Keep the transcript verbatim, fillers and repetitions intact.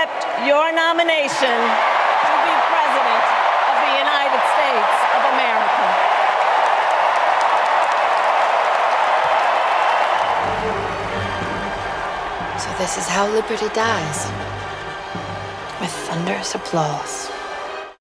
accept your nomination to be President of the United States of America. So this is how liberty dies, with thunderous applause.